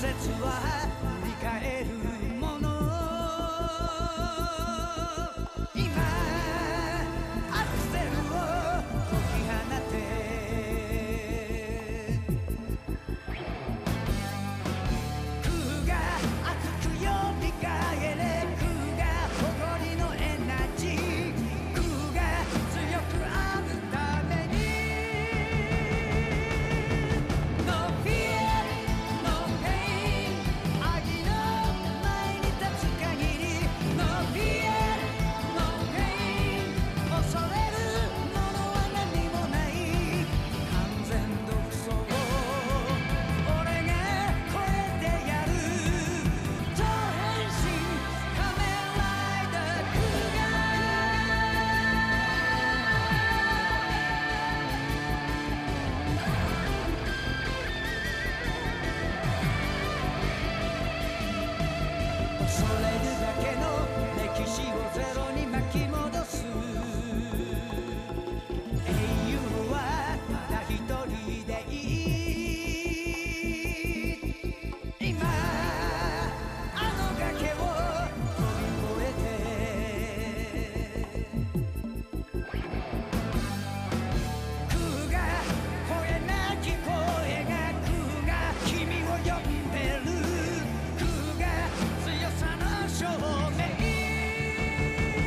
節は振り返るもの今アクセルを解き放て空が熱くよみがえれ空が誇りのエナジー空が強くあるために No fear No pain 愛の前に立つ限り No fear No pain 恐れるものは何もない完全独走を俺が超えてやる超変身仮面ライダークーガ恐れるだけの歴史をゼロに巻き戻す英雄はただ一人でいい今あの崖を飛び越えて空が声なき声が空が君を呼んでる空が強さの証明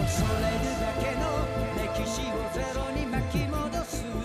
恐れるだけの歴史をゼロに巻き戻す